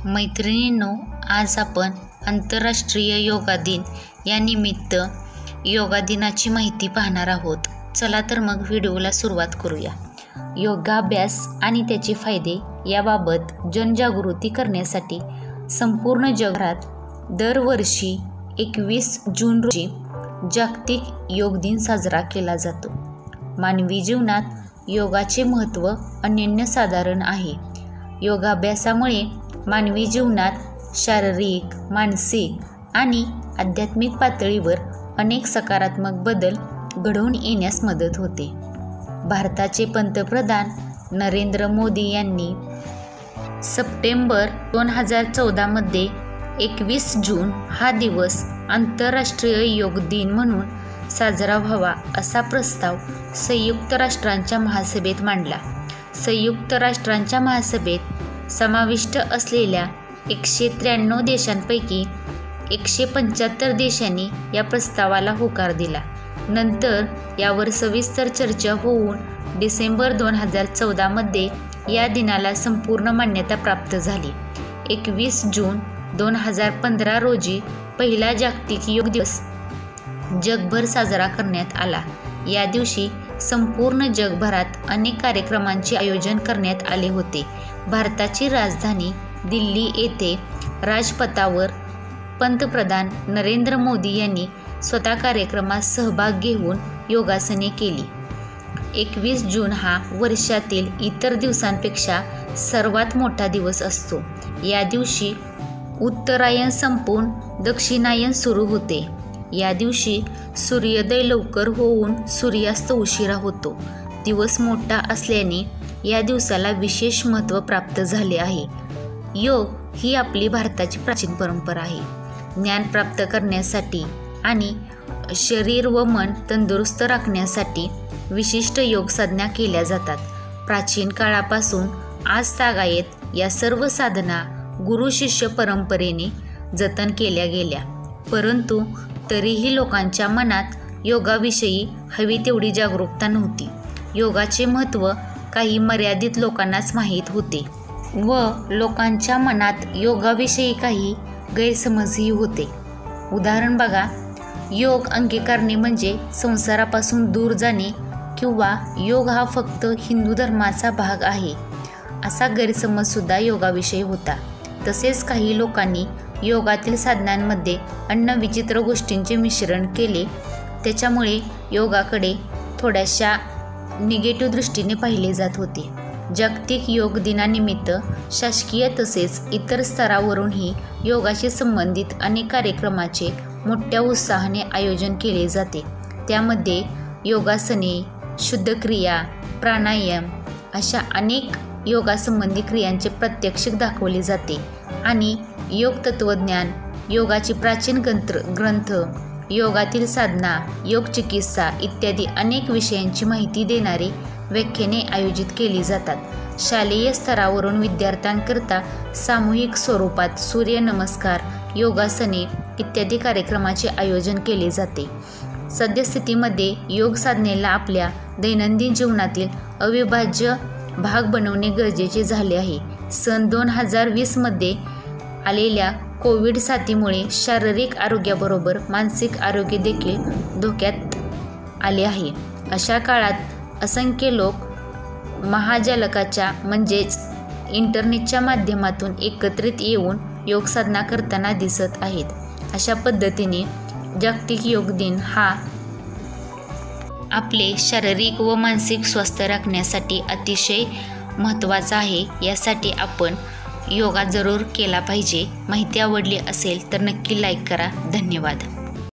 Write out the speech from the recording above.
मैत्रिणींनो, आज आपण आंतरराष्ट्रीय योगा दिन या निमित्त योगा दिनाची माहिती पाहणार आहोत. चला तर मग व्हिडिओला सुरुवात करूया. योगाभ्यास आणि त्याचे फायदे याबाबत जनजागृती करण्यासाठी संपूर्ण जगभरात दरवर्षी 21 जून रोजी जागतिक योग दिन साजरा केला जातो. मानवी जीवनात योगाचे महत्त्व अनन्यसाधारण आहे. योगाभ्यासामुळे मानवी जीवनात शारीरिक, मानसिक आणि आध्यात्मिक पातळीवर अनेक सकारात्मक बदल घडवून येण्यास मदत होते. भारताचे पंतप्रधान नरेंद्र मोदी यांनी सप्टेंबर 2014 मध्ये 21 जून हा दिवस आंतरराष्ट्रीय योग दिन म्हणून साजरा व्हावा असा प्रस्ताव संयुक्त राष्ट्रांच्या महासभेत मांडला. संयुक्त राष्ट्रांच्या महासभेत समाविष्ट असलेल्या 193 देशांपैकी 175 देशांनी या प्रस्तावाला होकार दिला. नंतर यावर सविस्तर चर्चा होऊन डिसेंबर 2014 मध्ये या दिनाला संपूर्ण मान्यता प्राप्त झाली. 21 जून 2015 रोजी पहिला जागतिक योग दिवस जगभर साजरा करण्यात आला. या दिवशी संपूर्ण जगभरात अनेक कार्यक्रमांचे आयोजन करण्यात आले होते. भारताची राजधानी दिल्ली येथे राजपथावर पंतप्रधान नरेंद्र मोदी यांनी स्वतः कार्यक्रमात सहभाग घेऊन योगासने केली. 21 जून हा वर्षातील इतर दिवसांपेक्षा सर्वात मोठा दिवस असतो. या दिवशी उत्तरायण संपून दक्षिणायन सुरू होते. या दिवशी सूर्योदय लवकर होऊन सूर्यास्त उशिरा होतो. दिवस मोठा असल्याने या दिवसाला विशेष महत्त्व प्राप्त झाले आहे. योग ही आपली भारताची प्राचीन परंपरा आहे. ज्ञान प्राप्त करण्यासाठी आणि शरीर व मन तंदुरुस्त राखण्यासाठी विशिष्ट योग साधना केल्या जातात. प्राचीन काळापासून आज तागायत या सर्व साधना गुरु शिष्य परंपरेने जतन केल्या गेल्या. परंतु तरीही लोकांच्या मनात योगाविषयी हवी तेवढी जागरूकता नव्हती. योगाचे महत्त्व काही मर्यादित लोकांनाच माहीत होते व लोकांच्या मनात योगाविषयी काही गैरसमजही होते. उदाहरण बघा, योग अंगीकारणे म्हणजे संसारापासून दूर जाणे किंवा योग हा फक्त हिंदू धर्माचा भाग आहे असा गैरसमजसुद्धा योगाविषयी होता. तसेच काही लोकांनी योगातील साधनांमध्ये अन्य विचित्र गोष्टींचे मिश्रण केले. त्याच्यामुळे योगाकडे थोड्याशा निगेटिव्ह दृष्टीने पाहिले जात होते. जागतिक योग दिनानिमित्त शासकीय तसेच इतर स्तरावरूनही योगाशी संबंधित अनेक कार्यक्रमाचे मोठ्या उत्साहाने आयोजन केले जाते. त्यामध्ये योगासने, शुद्धक्रिया, प्राणायाम अशा अनेक योगासंबंधी क्रियांचे प्रात्यक्षिक दाखवले जाते आणि योग तत्त्वज्ञान, योगाचे प्राचीन ग्रंथ, योगातील साधना, योग चिकित्सा इत्यादी अनेक विषयांची माहिती देणारी व्याख्याने आयोजित केली जातात. शालेय स्तरावरून विद्यार्थ्यांकरता सामूहिक स्वरूपात सूर्यनमस्कार, योगासने इत्यादी कार्यक्रमाचे आयोजन केले जाते. सद्यस्थितीमध्ये योग साधनेला आपल्या दैनंदिन जीवनातील अविभाज्य भाग बनवणे गरजेचे झाले आहे. सन 2020 मध्ये आलेल्या कोविड साथीमुळे शारीरिक आरोग्याबरोबर मानसिक आरोग्य देखील धोक्यात आले आहे. अशा काळात असंख्य लोक महाजालकाच्या म्हणजेच इंटरनेटच्या माध्यमातून एकत्रित येऊन योग साधना करताना दिसत आहेत. अशा पद्धतीने जागतिक योग दिन हा आपले शारीरिक व मानसिक स्वास्थ्य राखण्यासाठी अतिशय महत्त्वाचा आहे. यासाठी आपण योगा जरूर केला पाहिजे. माहिती आवडली असेल तर नक्की लाईक करा. धन्यवाद.